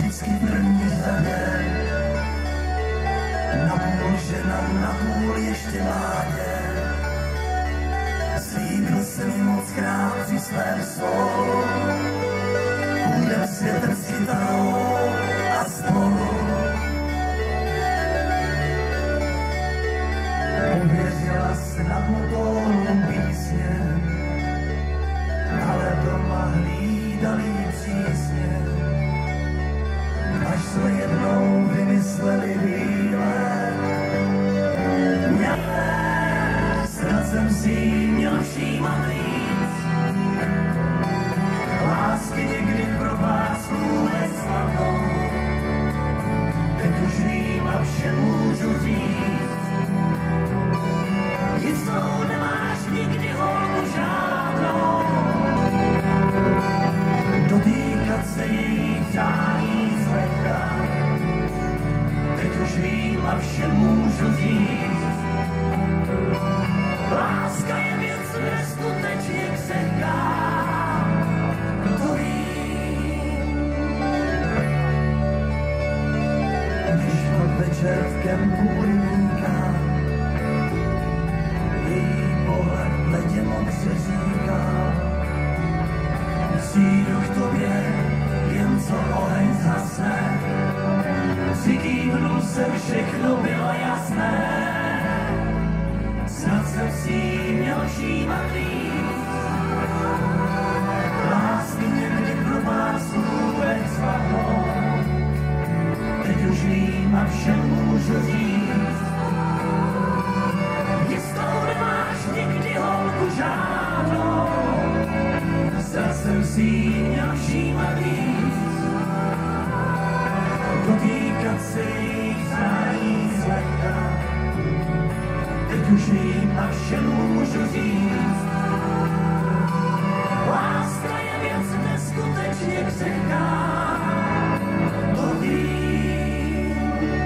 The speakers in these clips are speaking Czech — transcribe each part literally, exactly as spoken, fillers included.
vždycky v první řadě. Napůl žena, napůl ještě mládě. Slíbil se mi moc krát při svém slovu. Půjdem světem s kytarou a spolu. Uvěřila snad mu tónům písně, ale doma hlídali přísně. Až jsme jednou vymysleli výlet, snad jsem si jí měl všímat víc. Lásky někdy pro vás vůbec snadnou, teď už vím a vše můžu říct. Jistou nemáš nikdy holku žádnou, dotýkat se jejich přání zlehka. Teď už vím a vše můžu říct. Láska je věc neskutečně křehká, to vím. Když pak večer v kempu rybníka, její pohled ledě mokře říká, přijdu k tobě, jen co oheň zhasne. Přikývnul jsem, všechno bylo jasné. Snad jsem si jí měl všímat víc. Lásky někdy pro vás vůbec vadnou, teď už vím a všem můžu říct. Jistou nemáš nikdy holku žádnou, snad jsem si jí měl všímat víc. Dotýkat se jejich zání zlehka, teď už vím a všem můžu říct. Láska je věc neskutečně křehká, to vím.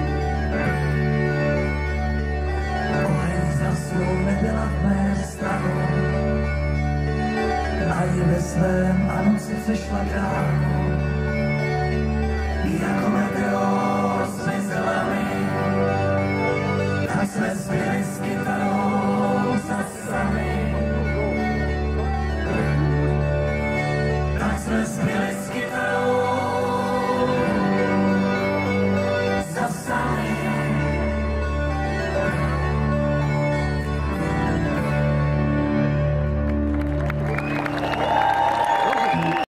Oheň zasnul nebyla v mé stranu, a je ve svém a noci přešla kránu.